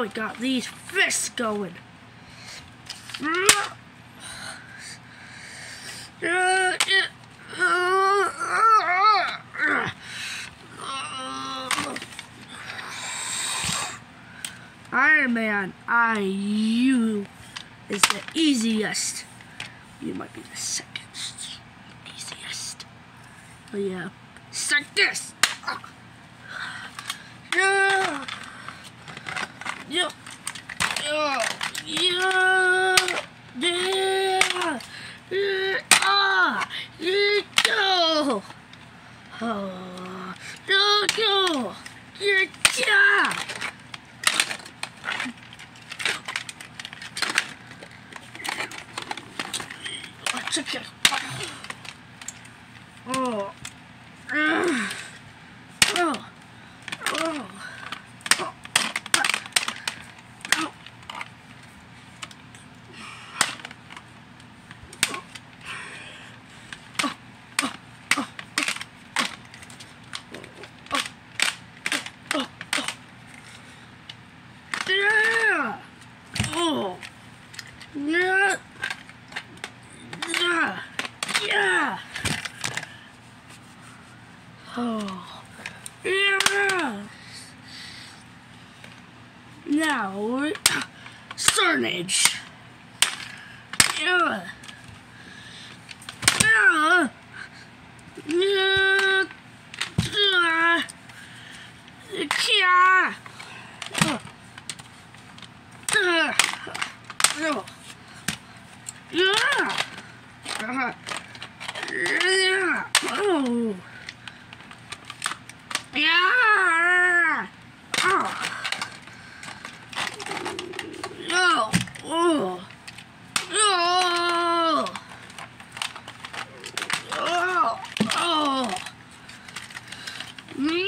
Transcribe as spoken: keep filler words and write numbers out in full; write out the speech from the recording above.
we got these fists going. Iron Man, I, you is the easiest. You might be the second easiest. But yeah, it's like this. Yeah. Yeah. Yeah. Yeah. Yeah. Yeah. Ah. Yeah. Go. Oh. Go. Go. Yeah. Yeah. Check it. Oh. Uh. Oh. Oh. Yeah. Oh. Yeah. Yeah. Yeah. Oh. Yeah. Now, Carnage. Yeah. Yeah. Yeah. Yeah. Yeah. Oh. Uh. Oh. Yeah. Uh. Yeah. Oh. Yeah. Oh. No. Oh. Oh. Oh. Oh.